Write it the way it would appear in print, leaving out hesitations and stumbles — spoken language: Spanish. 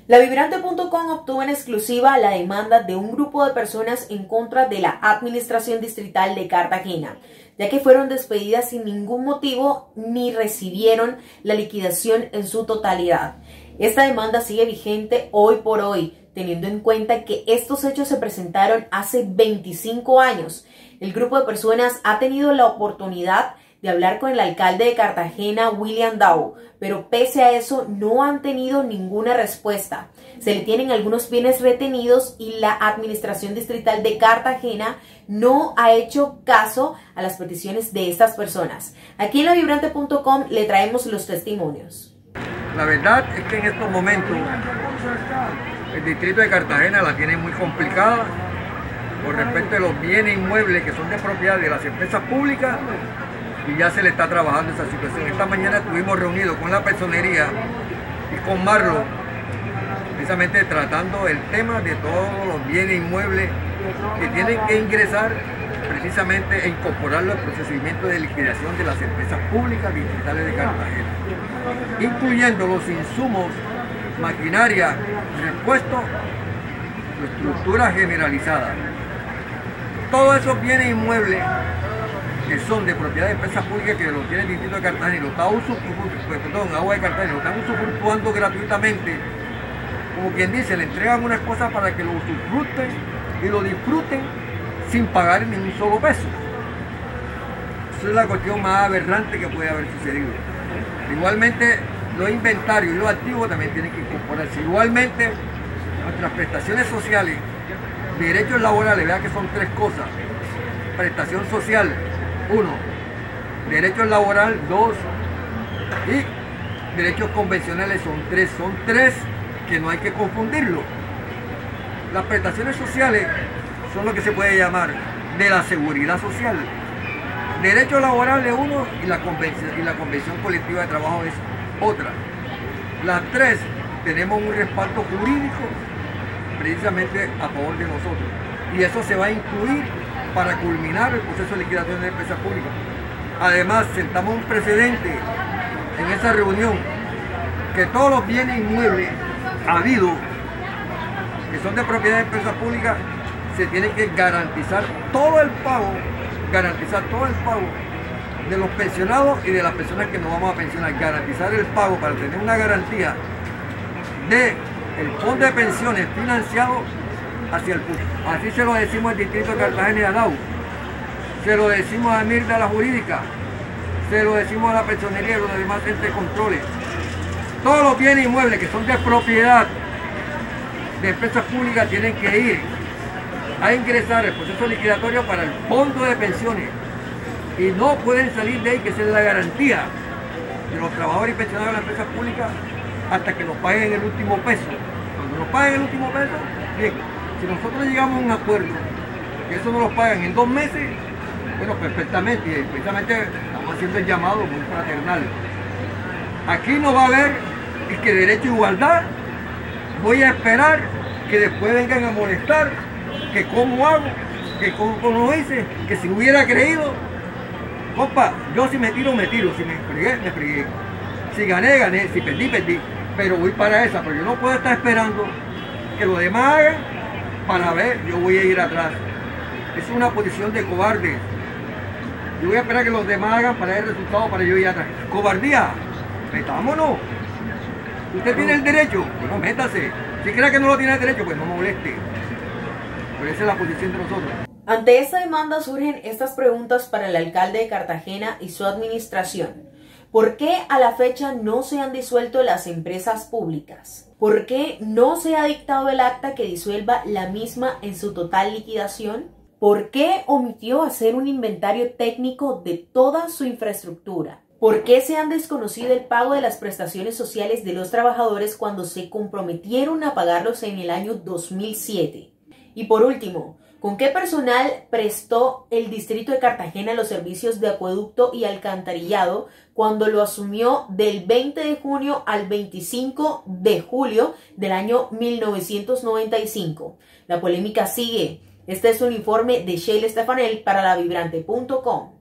Lavibrante.com obtuvo en exclusiva la demanda de un grupo de personas en contra de la Administración Distrital de Cartagena, ya que fueron despedidas sin ningún motivo ni recibieron la liquidación en su totalidad. Esta demanda sigue vigente hoy por hoy, teniendo en cuenta que estos hechos se presentaron hace 25 años. El grupo de personas ha tenido la oportunidad de hablar con el alcalde de Cartagena, William Dow, pero pese a eso no han tenido ninguna respuesta. Se le tienen algunos bienes retenidos y la Administración Distrital de Cartagena no ha hecho caso a las peticiones de estas personas. Aquí en lavibrante.com le traemos los testimonios. La verdad es que en estos momentos el distrito de Cartagena la tiene muy complicada con respecto a los bienes inmuebles que son de propiedad de las empresas públicas, y ya se le está trabajando esa situación. Esta mañana estuvimos reunidos con la personería y con Marlo, precisamente tratando el tema de todos los bienes inmuebles que tienen que ingresar precisamente e incorporarlo al procedimiento de liquidación de las empresas públicas distritales de Cartagena, incluyendo los insumos, maquinaria, repuestos, estructuras generalizadas. Todos esos bienes inmuebles que son de propiedad de empresas públicas que lo tiene el distrito de Cartagena y lo está Agua de Cartagena, lo están usufructuando gratuitamente, como quien dice, le entregan unas cosas para que lo usufructen y lo disfruten sin pagar ni un solo peso. Esa es la cuestión más aberrante que puede haber sucedido. Igualmente, los inventarios y los activos también tienen que incorporarse. Igualmente, nuestras prestaciones sociales, derechos laborales, vea que son tres cosas: prestación social, 1, derechos laborales, 2, y derechos convencionales son 3. Son 3 que no hay que confundirlo. Las prestaciones sociales son lo que se puede llamar de la seguridad social. Derechos laborales 1 y la convención colectiva de trabajo es otra. Las 3 tenemos un respaldo jurídico precisamente a favor de nosotros, y eso se va a incluir para culminar el proceso de liquidación de empresas públicas. Además, sentamos un precedente en esa reunión que todos los bienes inmuebles habidos que son de propiedad de empresas públicas se tiene que garantizar todo el pago de los pensionados y de las personas que nos vamos a pensionar, garantizar el pago para tener una garantía de el fondo de pensiones financiado hacia el público. Así se lo decimos al distrito de Cartagena y a DAO, se lo decimos a MIR de la jurídica, se lo decimos a la personería y los demás entes de controles. Todos los bienes inmuebles que son de propiedad de empresas públicas tienen que ir a ingresar el proceso liquidatorio para el fondo de pensiones, y no pueden salir de ahí, que esa es la garantía de los trabajadores y pensionados de las empresas públicas, hasta que nos paguen el último peso. Cuando nos paguen el último peso, bien, si nosotros llegamos a un acuerdo que eso nos lo pagan en 2 meses, bueno, perfectamente, y precisamente estamos haciendo el llamado muy fraternal. Aquí no va a haber que derecho a igualdad. Voy a esperar que después vengan a molestar, que cómo hago, que cómo hice, que si hubiera creído. Compa, yo si me tiro, si me fregué, si gané, gané, si perdí, perdí, pero voy para esa, pero yo no puedo estar esperando que los demás hagan para ver, yo voy a ir atrás. Es una posición de cobarde. Yo voy a esperar que los demás hagan para ver el resultado, para yo ir atrás. Cobardía, metámonos. Usted tiene el derecho, pues no métase. Si cree que no lo tiene el derecho, pues no moleste. Pero esa es la posición de nosotros. Ante esta demanda surgen estas preguntas para el alcalde de Cartagena y su administración. ¿Por qué a la fecha no se han disuelto las empresas públicas? ¿Por qué no se ha dictado el acta que disuelva la misma en su total liquidación? ¿Por qué omitió hacer un inventario técnico de toda su infraestructura? ¿Por qué se han desconocido el pago de las prestaciones sociales de los trabajadores cuando se comprometieron a pagarlos en el año 2007? Y por último, ¿con qué personal prestó el distrito de Cartagena los servicios de acueducto y alcantarillado cuando lo asumió del 20 de junio al 25 de julio del año 1995? La polémica sigue. Este es un informe de Sheila Stefanel para lavibrante.com.